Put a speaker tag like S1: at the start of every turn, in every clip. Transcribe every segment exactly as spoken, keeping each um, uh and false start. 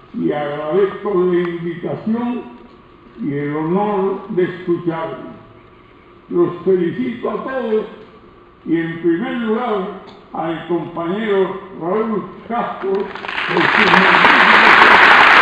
S1: y agradezco la invitación y el honor de escucharlos. Los felicito a todos y en primer lugar al compañero Raúl Castro por su magnífico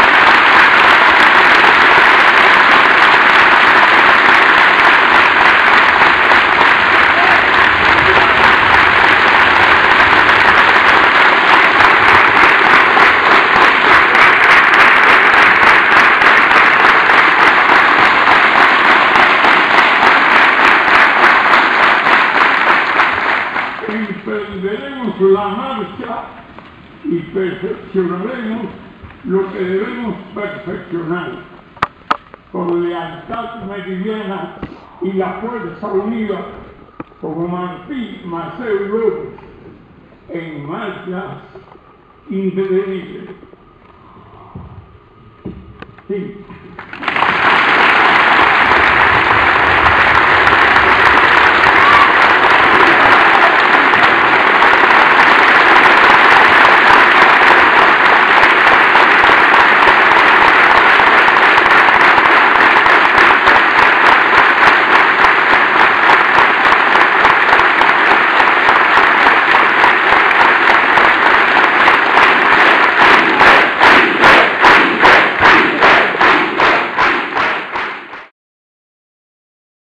S1: emprenderemos la marcha y perfeccionaremos lo que debemos perfeccionar con lealtad meridiana y la fuerza unida como Martín Maceo López en marchas indetenibles. Sí.